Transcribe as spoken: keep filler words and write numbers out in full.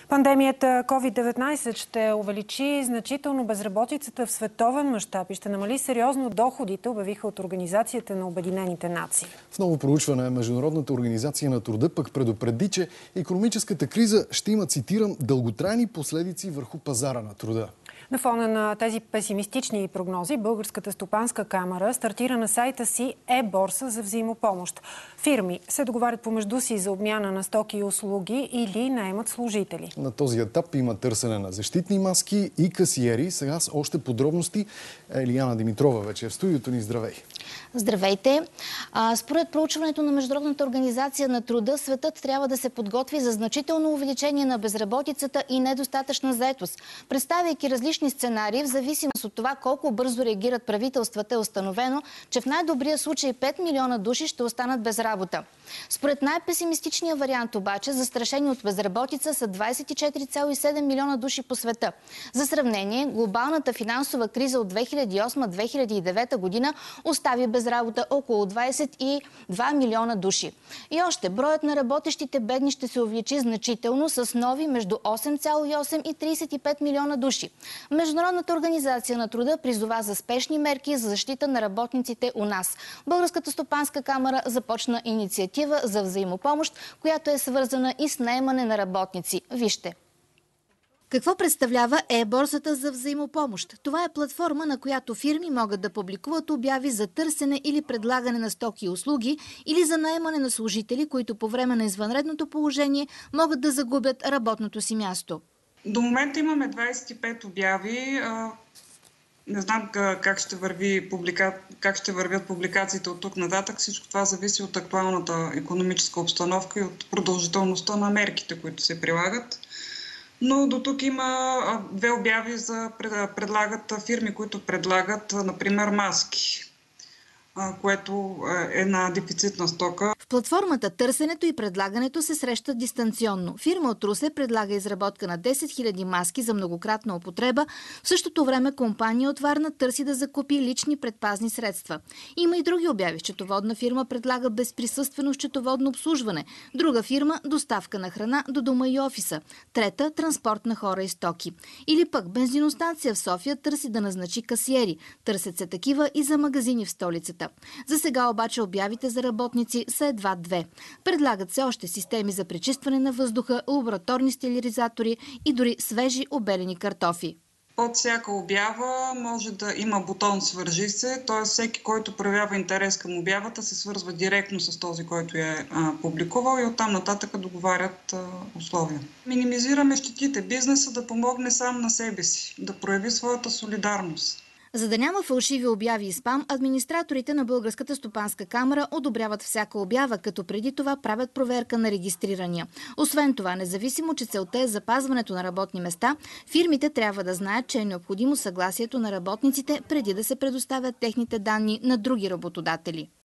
Пандемията ковид деветнайсет ще увеличи значително безработицата в световен мащаб и ще намали сериозно доходите, обявиха от Организацията на обединените нации. В ново проучване Международната организация на труда пък предупреди, че икономическата криза ще има, цитирам, дълготрайни последици върху пазара на труда. На фона на тези песимистични прогнози, Българската стопанска камара стартира на сайта си е-борса за взаимопомощ. Фирми се договарят помежду си за обмяна на стоки и услуги или наемат служители. На този етап има търсене на защитни маски и касиери. Сега с още подробности Елияна Димитрова вече е в студиото ни. Здравей! Здравейте! А, според проучването на Международната организация на труда, светът трябва да се подготви за значително увеличение на безработицата и недостатъчна заетост. Представяйки различни сценарии, в зависимост от това колко бързо реагират правителствата, е установено, че в най-добрия случай пет милиона души ще останат без работа. Според най-песимистичния вариант обаче, застрашени от безработица са двайсет и четири цяло и седем милиона души по света. За сравнение, глобалната финансова криза от две хиляди и осма - две хиляди и девета година остави без работа около двайсет и два милиона души. И още, броят на работещите бедни ще се увеличи значително с нови между осем цяло и осем и трийсет и пет милиона души. Международната организация на труда призова за спешни мерки за защита на работниците у нас. Българската стопанска камара започна инициатива за взаимопомощ, която е свързана и с наемане на работници. Вижте. Какво представлява е-борсата за взаимопомощ? Това е платформа, на която фирми могат да публикуват обяви за търсене или предлагане на стоки и услуги или за наемане на служители, които по време на извънредното положение могат да загубят работното си място. До момента имаме двайсет и пет обяви. Не знам как ще, върви публика... как ще вървят публикациите от тук нататък. Всичко това зависи от актуалната икономическа обстановка и от продължителността на мерките, които се прилагат. Но до тук има две обяви за предлагат фирми, които предлагат, например, маски, което е една дефицитна стока. В платформата търсенето и предлагането се срещат дистанционно. Фирма от Русе предлага изработка на десет хиляди маски за многократна употреба. В същото време компания от Варна търси да закупи лични предпазни средства. Има и други обяви. Счетоводна фирма предлага безприсъствено счетоводно обслужване. Друга фирма – доставка на храна до дома и офиса. Трета – транспорт на хора и стоки. Или пък бензиностанция в София търси да назначи касиери. Търсят се такива и за магазини в столицата. За сега обаче обявите за работници са едва две. Предлагат се още системи за пречистване на въздуха, лабораторни стерилизатори и дори свежи обелени картофи. Под всяка обява може да има бутон "Свържи се", т.е. всеки, който проявява интерес към обявата, се свързва директно с този, който я е а, публикувал, и оттам нататък договарят а, условия. Минимизираме щетите, бизнеса да помогне сам на себе си, да прояви своята солидарност. За да няма фалшиви обяви и спам, администраторите на Българската стопанска камара одобряват всяка обява, като преди това правят проверка на регистрирания. Освен това, независимо, че целта е запазването на работни места, фирмите трябва да знаят, че е необходимо съгласието на работниците преди да се предоставят техните данни на други работодатели.